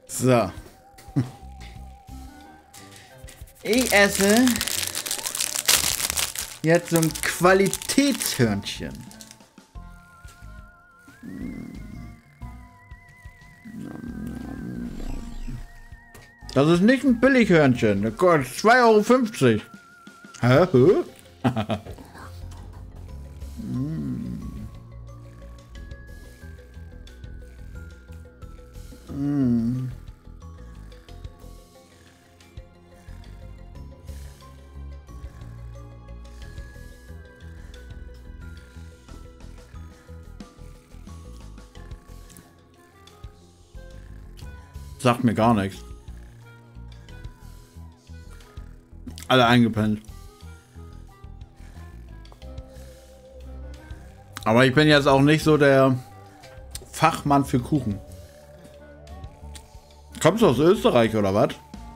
So. Ich esse jetzt so ein Qualitätshörnchen. Das ist nicht ein Billighörnchen. Das kostet 2,50 €. Hä? Sagt mir gar nichts. Alle eingepennt. Aber ich bin jetzt auch nicht so der Fachmann für Kuchen. Kommst du aus Österreich oder was?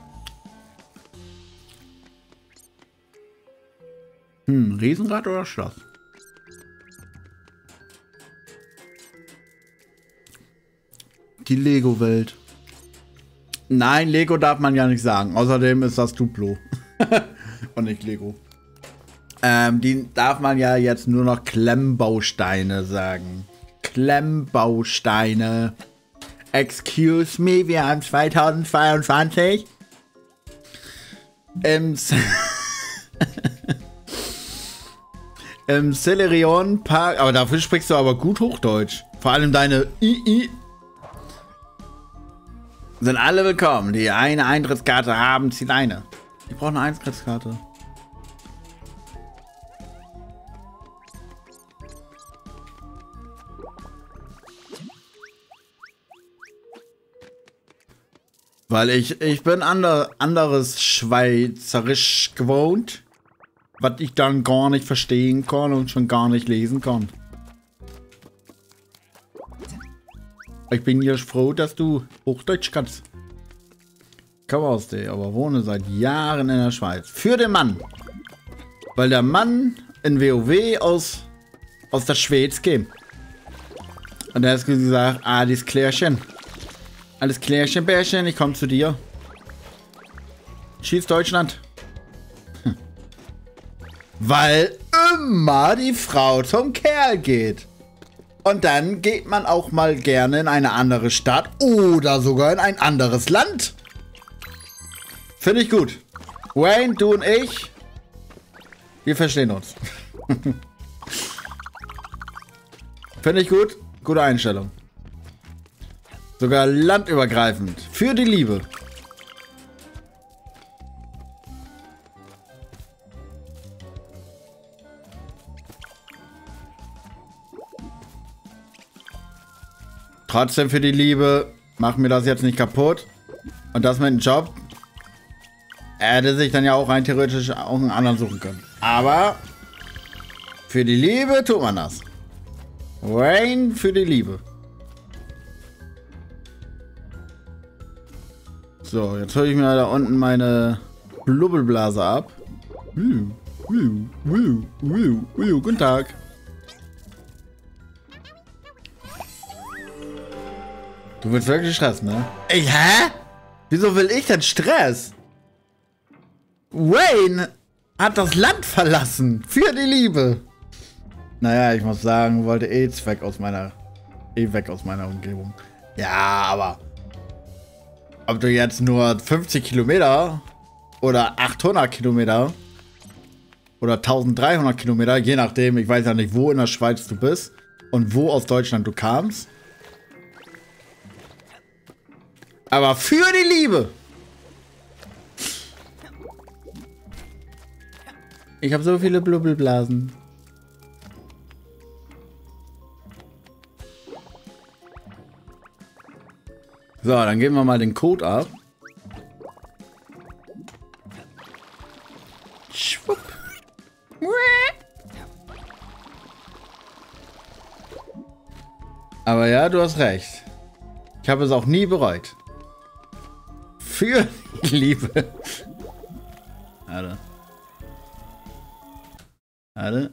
Riesenrad oder Schloss? Die Lego-Welt. Nein, Lego darf man ja nicht sagen. Außerdem ist das Duplo. Und nicht Lego. Die darf man ja jetzt nur noch Klemmbausteine sagen. Klemmbausteine. Excuse me, wir haben 2022. Im Celerion Park. Aber dafür sprichst du aber gut Hochdeutsch. Vor allem deine II. Sind alle willkommen, die eine Eintrittskarte haben, zieht eine. Ich brauche eine Eintrittskarte. Weil ich bin anderes Schweizerisch gewohnt, was ich dann gar nicht verstehen kann und schon gar nicht lesen kann. Ich bin hier froh, dass du Hochdeutsch kannst. Ich komme aus der, aber wohne seit Jahren in der Schweiz. Für den Mann. Weil der Mann in WoW aus der Schweiz käme. Und er hat gesagt, alles Klärchen. Alles Klärchen, Bärchen, ich komme zu dir. Schieß Deutschland. Weil immer die Frau zum Kerl geht. Und dann geht man auch mal gerne in eine andere Stadt oder sogar in ein anderes Land. Finde ich gut. Wayne, du und ich, wir verstehen uns. Finde ich gut. Gute Einstellung. Sogar landübergreifend. Für die Liebe. Trotzdem für die Liebe, mach mir das jetzt nicht kaputt. Und das mit dem Job. Er hätte sich dann ja auch rein theoretisch auch einen anderen suchen können. Aber für die Liebe tut man das. Wayne für die Liebe. So, jetzt hole ich mir da unten meine Blubbelblase ab. Guten Tag. Du willst wirklich Stress, ne? Ey, hä? Wieso will ich denn Stress? Wayne hat das Land verlassen. Für die Liebe. Naja, ich muss sagen, wollte weg aus meiner Umgebung. Ja, aber ob du jetzt nur 50 Kilometer oder 800 Kilometer oder 1300 Kilometer, je nachdem, ich weiß ja nicht, wo in der Schweiz du bist und wo aus Deutschland du kamst. Aber für die Liebe. Ich habe so viele Blubbelblasen. So, dann geben wir mal den Code ab. Schwupp. Aber ja, du hast recht. Ich habe es auch nie bereut. Für die Liebe. Warte. Warte.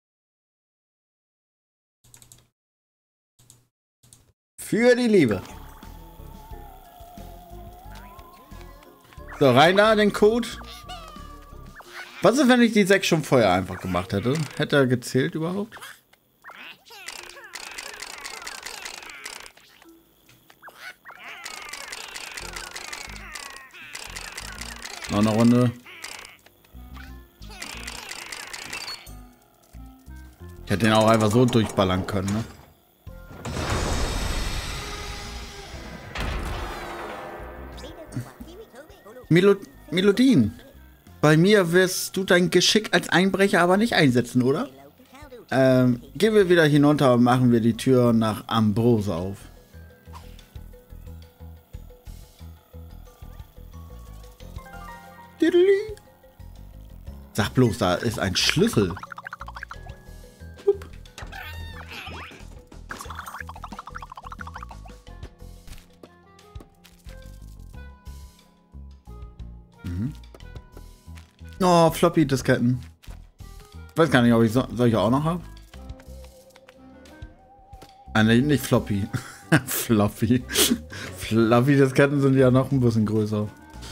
Für die Liebe. So, rein da, den Code. Was ist, wenn ich die 6 schon vorher einfach gemacht hätte? Hätte er gezählt überhaupt? Noch eine Runde. Ich hätte den auch einfach so durchballern können, ne? Melodien. Bei mir wirst du dein Geschick als Einbrecher aber nicht einsetzen, oder? Gehen wir wieder hinunter und machen wir die Tür nach Ambrose auf. Sag bloß, da ist ein Schlüssel. Oh, Floppy-Disketten. Ich weiß gar nicht, ob ich solche auch noch habe. Ah, nee, nicht Floppy. Floppy. Floppy-Disketten sind ja noch ein bisschen größer.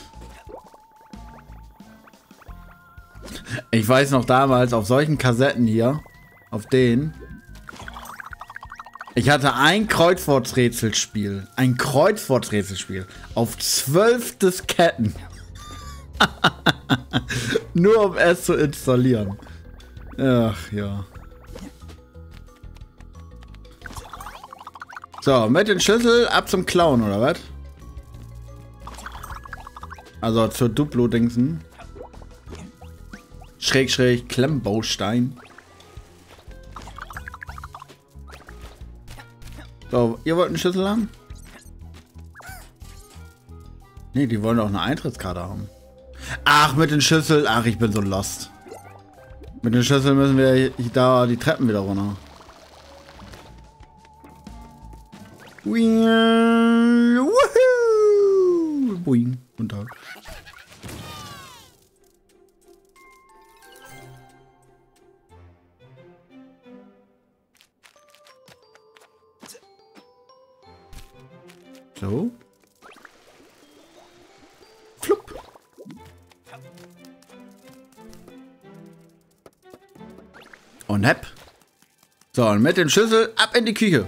Ich weiß noch damals, auf solchen Kassetten hier, auf denen, ich hatte ein Kreuzworträtselspiel. Ein Kreuzworträtselspiel. Auf 12 Disketten. Nur um es zu installieren. Ach ja. So, mit dem Schlüssel ab zum Klauen, oder was? Also zur Duplo-Dingsen. Schräg, Klemmbaustein. So, ihr wollt einen Schlüssel haben? Ne, die wollen auch eine Eintrittskarte haben. Ach, mit den Schlüssel. Ach, ich bin so lost. Mit den Schlüssel müssen wir da die Treppen wieder runter. Woohoo! Boing. Guten Tag. So. Flupp. Und hepp. So, und mit dem Schlüssel ab in die Küche.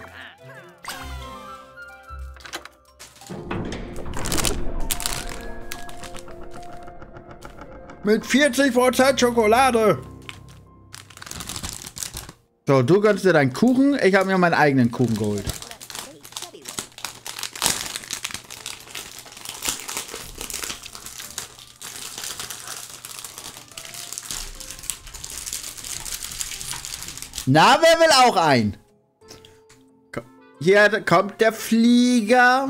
Mit 40% Schokolade. So, du gönnst dir deinen Kuchen. Ich habe mir meinen eigenen Kuchen geholt. Na, wer will auch ein? Hier kommt der Flieger.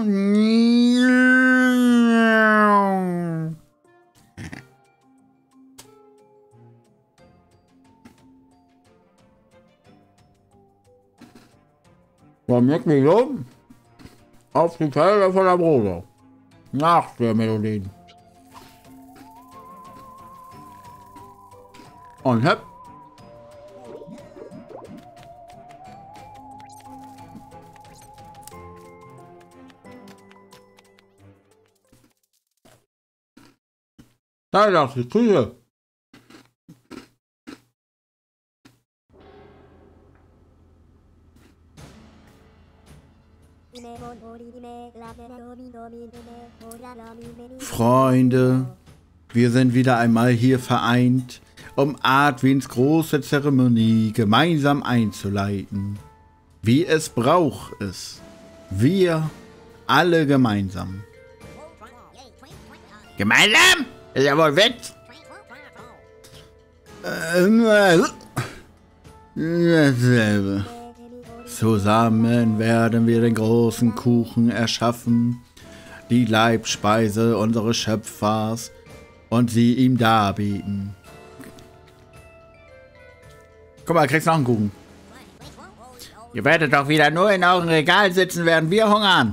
Komm mit mir so auf die Felder von der Brose. Nach der Melodie. Und hepp. Da ist die Küche. Freunde, wir sind wieder einmal hier vereint, um Artwins große Zeremonie gemeinsam einzuleiten. Wie es braucht es. Wir alle gemeinsam. Gemeinsam? Ist ja wohl Witz. Dasselbe. Zusammen werden wir den großen Kuchen erschaffen, die Leibspeise unseres Schöpfers, und sie ihm darbieten. Guck mal, kriegst noch einen Kuchen. Ihr werdet doch wieder nur in eurem Regal sitzen, während wir hungern.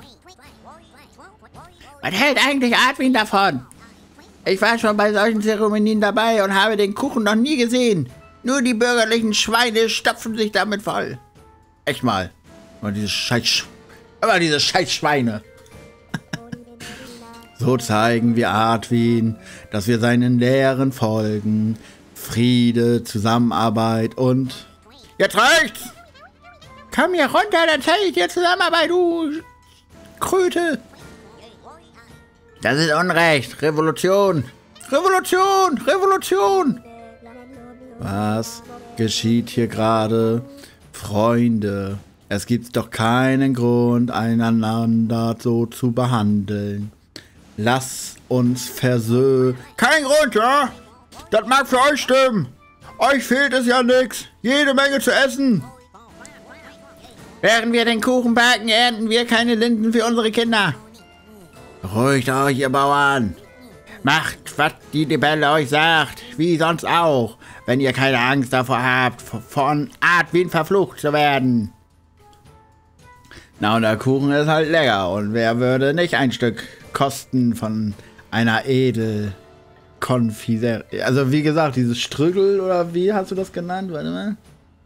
Was hält eigentlich Artwin davon? Ich war schon bei solchen Zeremonien dabei und habe den Kuchen noch nie gesehen. Nur die bürgerlichen Schweine stopfen sich damit voll. Echt mal. Aber diese Scheißschweine. So zeigen wir Artwin, dass wir seinen Lehren folgen. Friede, Zusammenarbeit und... Jetzt reicht's! Komm hier runter, dann zeige ich dir Zusammenarbeit, du Kröte! Das ist Unrecht. Revolution! Revolution! Revolution! Was geschieht hier gerade? Freunde, es gibt doch keinen Grund, einander so zu behandeln. Lass uns versöhnen. Kein Grund, ja? Das mag für euch stimmen. Euch fehlt es ja nichts. Jede Menge zu essen. Während wir den Kuchen backen, ernten wir keine Linden für unsere Kinder. Beruhigt euch, ihr Bauern. Macht, was die Libelle euch sagt, wie sonst auch, wenn ihr keine Angst davor habt, von Artwin verflucht zu werden. Na, und der Kuchen ist halt lecker, und wer würde nicht ein Stück kosten von einer Edelkonfiserie? Also wie gesagt, dieses Strügel, oder wie hast du das genannt? Warte mal.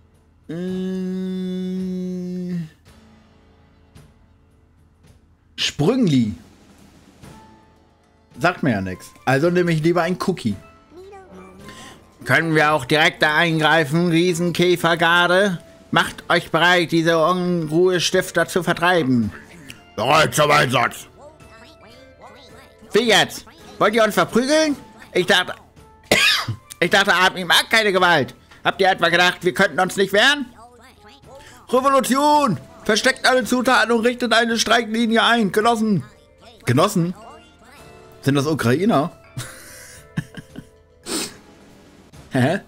Sprüngli. Sagt mir ja nichts. Also nehme ich lieber ein Cookie. Können wir auch direkt da eingreifen, Riesenkäfergarde? Macht euch bereit, diese Unruhestifter zu vertreiben. Bereit zum Einsatz. Wie jetzt? Wollt ihr uns verprügeln? Ich dachte, Artwin mag keine Gewalt. Habt ihr etwa gedacht, wir könnten uns nicht wehren? Revolution! Versteckt alle Zutaten und richtet eine Streiklinie ein. Genossen. Genossen? Sind das Ukrainer? Hä?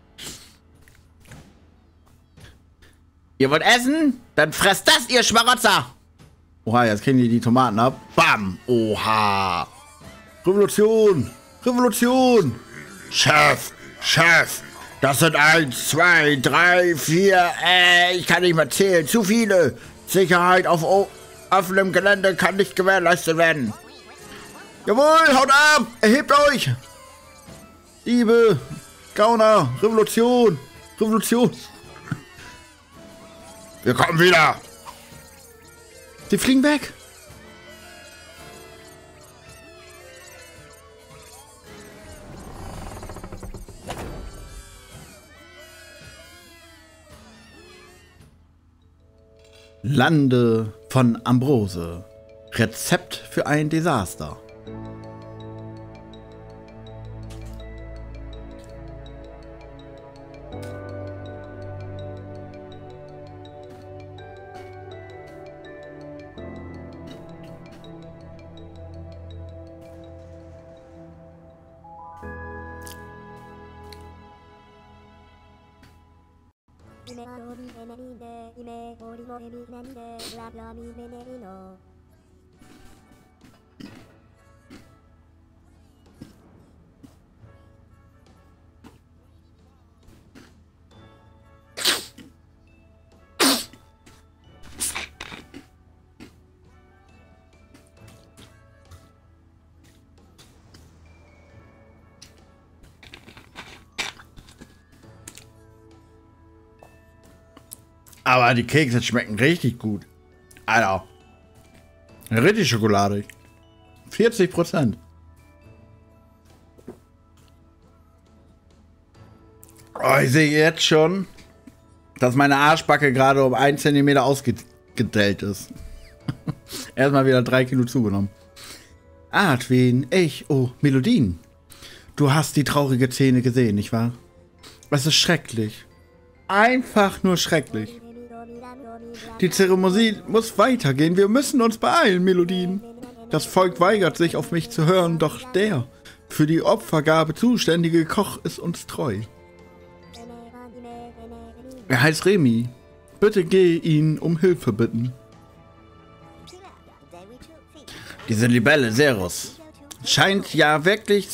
Ihr wollt essen? Dann fresst das, ihr Schmarotzer! Oha, jetzt kriegen die Tomaten ab. Bam! Oha! Revolution! Revolution! Chef! Chef! Das sind 1, 2, 3, 4... ich kann nicht mehr zählen. Zu viele! Sicherheit auf offenem Gelände kann nicht gewährleistet werden. Jawohl, haut ab! Erhebt euch! Diebe! Gauner! Revolution! Revolution! Wir kommen wieder! Die fliegen weg! Lande von Ambrose. Rezept für ein Desaster. Aber die Kekse schmecken richtig gut. Alter. Richtig schokoladig. 40%. Oh, ich sehe jetzt schon, dass meine Arschbacke gerade um 1 cm ausgedellt ist. Erstmal wieder 3 Kilo zugenommen. Artwin, Melodien. Du hast die traurige Szene gesehen, nicht wahr? Es ist schrecklich. Einfach nur schrecklich. Die Zeremonie muss weitergehen. Wir müssen uns beeilen, Melodien. Das Volk weigert sich, auf mich zu hören, doch der für die Opfergabe zuständige Koch ist uns treu. Er heißt Remy. Bitte geh ihn um Hilfe bitten. Diese Libelle Serus scheint sich ja wirklich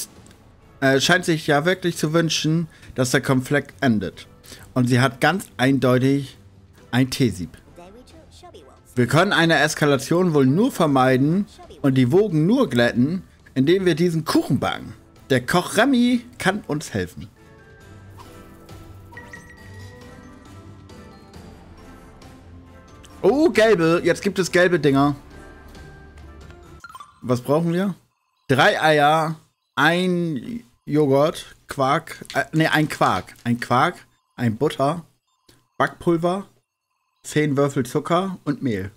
zu wünschen, dass der Konflikt endet. Und sie hat ganz eindeutig ein T-Sieb. Wir können eine Eskalation wohl nur vermeiden und die Wogen nur glätten, indem wir diesen Kuchen backen. Der Koch Remy kann uns helfen. Oh, gelbe. Jetzt gibt es gelbe Dinger. Was brauchen wir? 3 Eier, ein Joghurt, Quark, ein Quark, ein Butter, Backpulver, 10 Würfel Zucker und Mehl.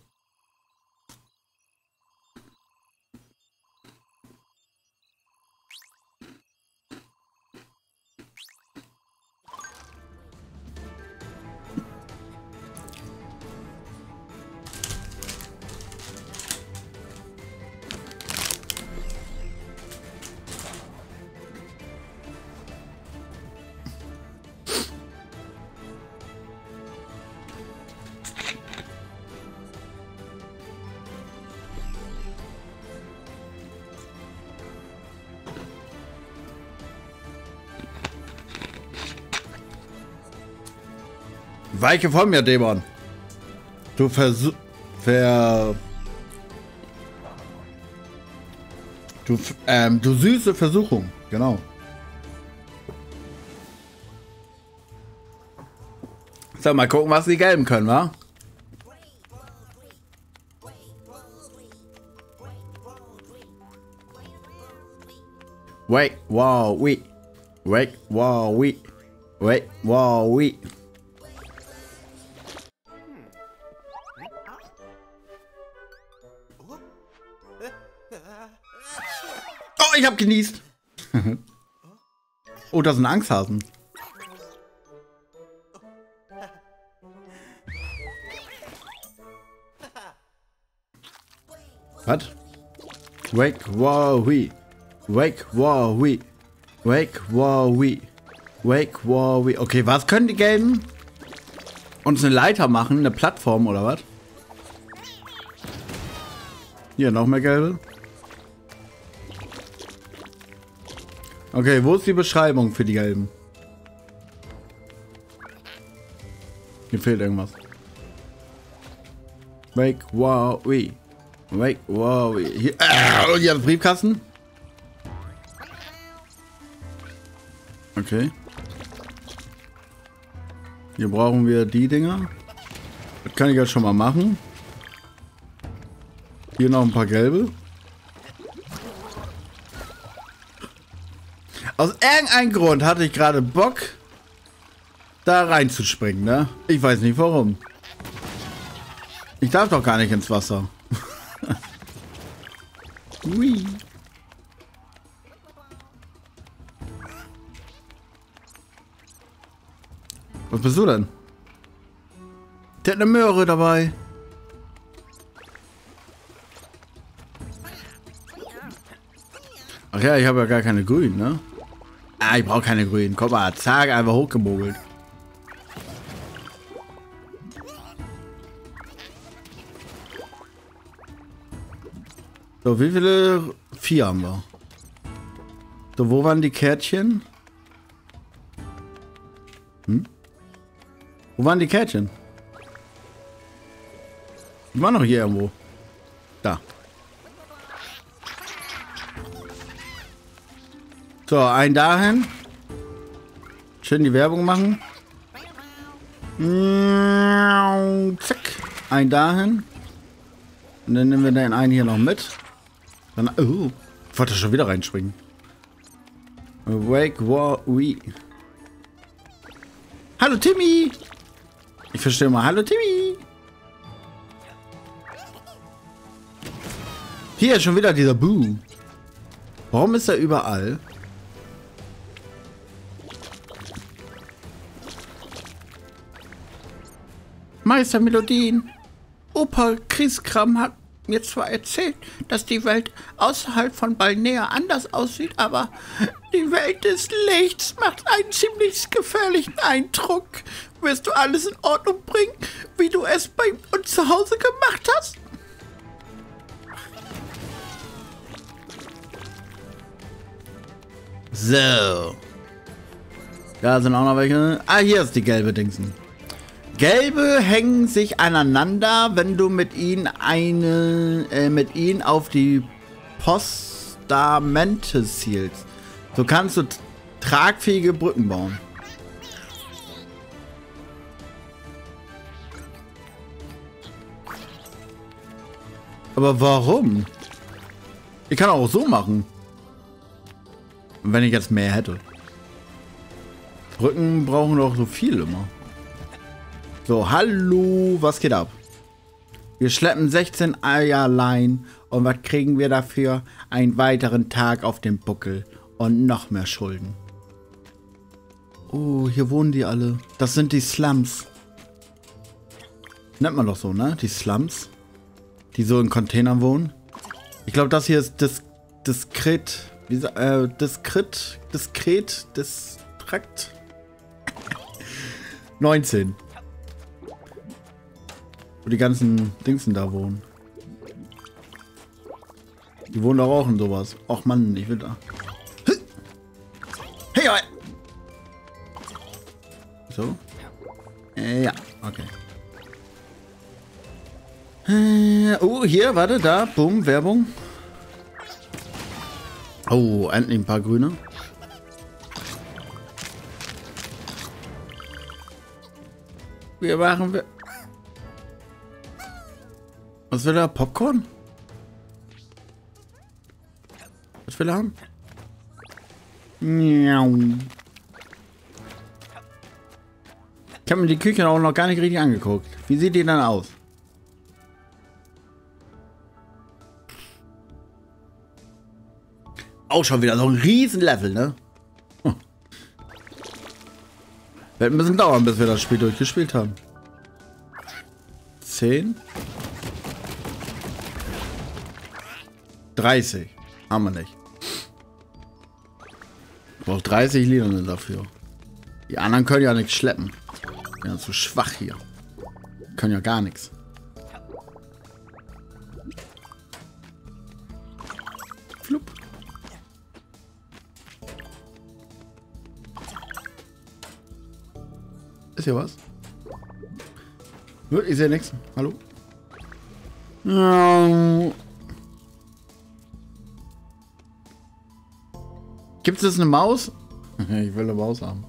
Weiche von mir, Dämon. Du du süße Versuchung. Genau. So, mal gucken, was die Gelben können, wa? Wait, wow, we. Wait, wow, we. Wait, wow, we. Oh, ich hab genießt. Oh, das sind Angsthasen. Was? Wake, wow, we. Wake, wow, we. Wake, wow, we. Wake, wow, we. Okay, was können die Gelben? Uns eine Leiter machen, eine Plattform oder was? Hier, noch mehr Gelbe. Okay, wo ist die Beschreibung für die Gelben? Hier fehlt irgendwas. Wake, wow, we. Wake, wow, we. Hier, hier ist Briefkasten. Okay. Hier brauchen wir die Dinger. Das kann ich jetzt schon mal machen. Hier noch ein paar gelbe. Aus irgendeinem Grund hatte ich gerade Bock, da reinzuspringen, ne? Ich weiß nicht warum. Ich darf doch gar nicht ins Wasser. Ui. Was bist du denn? Der hat eine Möhre dabei. Ach ja, ich habe ja gar keine grünen, ne? Ah, ich brauche keine grünen. Komm mal, zack, einfach hochgemogelt. So, wie viele? 4 haben wir. So, wo waren die Kärtchen? Hm? Wo waren die Kärtchen? Die waren noch hier irgendwo. Da. So, ein dahin. Schön die Werbung machen. Zack. Ein dahin. Und dann nehmen wir den einen hier noch mit. Dann, oh, ich wollte schon wieder reinspringen. Wake, wow, we. Hallo Timmy. Ich verstehe mal. Hallo Timmy. Hier ist schon wieder dieser Boo. Warum ist er überall? Meister Melodien. Opa Kriskram hat mir zwar erzählt, dass die Welt außerhalb von Balnea anders aussieht, aber die Welt des Lichts macht einen ziemlich gefährlichen Eindruck. Wirst du alles in Ordnung bringen, wie du es bei uns zu Hause gemacht hast? So. Da sind auch noch welche. Ah, hier ist die gelbe Dingsen. Gelbe hängen sich aneinander, wenn du mit ihnen auf die Postamente zielst. So kannst du tragfähige Brücken bauen. Aber warum? Ich kann auch so machen. Wenn ich jetzt mehr hätte. Brücken brauchen doch so viel immer. So, hallo, was geht ab? Wir schleppen 16 Eierlein und was kriegen wir dafür? Einen weiteren Tag auf dem Buckel und noch mehr Schulden. Oh, hier wohnen die alle. Das sind die Slums. Nennt man doch so, ne? Die Slums. Die so in Containern wohnen. Ich glaube, das hier ist diskret. Distrakt. 19. Wo die ganzen Dingsen da wohnen. Die wohnen doch auch in sowas. Och Mann, ich will da. Hey, hey. So? Ja, okay. Oh, hier, warte, da. Boom, Werbung. Oh, endlich ein paar Grüne. Wir machen... Was will er? Popcorn? Was will er haben? Miau. Ich habe mir die Küche auch noch gar nicht richtig angeguckt. Wie sieht die dann aus? Auch schon wieder so ein riesen Level, ne? Hm. Wird ein bisschen dauern, bis wir das Spiel durchgespielt haben. 10. 30. Haben wir nicht. Ich brauche 30 Lilien dafür. Die anderen können ja nichts schleppen. Ja, zu schwach hier. Können ja gar nichts. Flup. Ist hier was? Ich sehe nichts. Hallo? Gibt es eine Maus? Ich will eine Maus haben.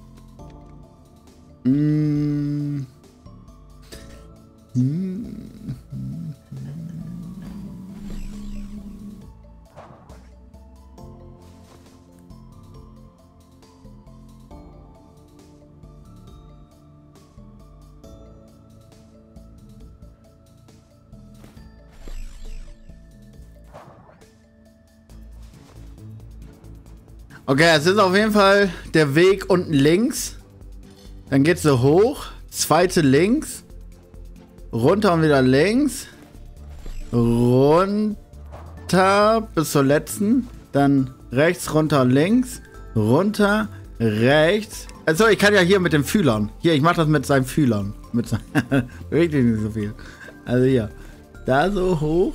Okay, es ist auf jeden Fall der Weg unten links. Dann geht's so hoch. Zweite links. Runter und wieder links. Runter bis zur letzten. Dann rechts, runter, links. Runter, rechts. Also ich kann ja hier mit den Fühlern. Hier, ich mache das mit seinen Fühlern. Mit richtig nicht so viel. Also hier. Da so hoch.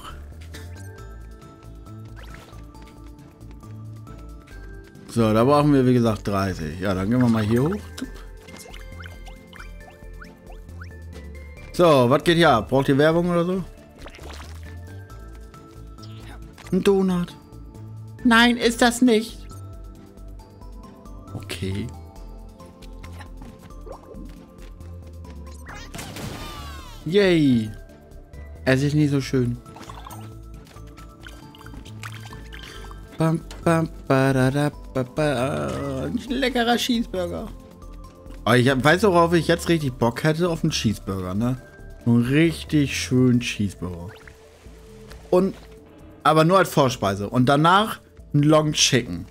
So, da brauchen wir wie gesagt 30. Ja, dann gehen wir mal hier hoch. So, was geht hier ab? Braucht ihr Werbung oder so? Ein Donut. Nein, ist das nicht. Okay. Yay. Es ist nicht so schön. Bam, bam, badada, ein leckerer Cheeseburger. Aber ich weiß, worauf ich jetzt richtig Bock hätte, auf einen Cheeseburger, ne? Einen richtig schönen Cheeseburger. Und, aber nur als Vorspeise. Und danach ein Long Chicken.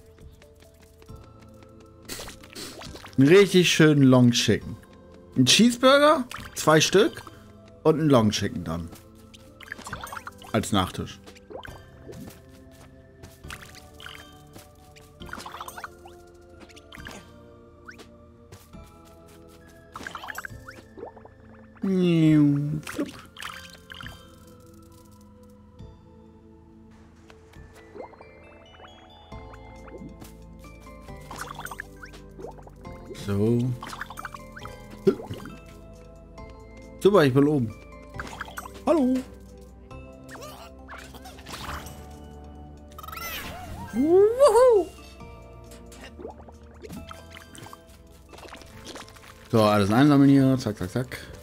Einen richtig schönen Long Chicken. Ein Cheeseburger, 2 Stück und ein Long Chicken dann. Als Nachtisch. So. Super, ich bin oben. Hallo. Wuhu. So, alles einsammeln hier. Zack, zack, zack.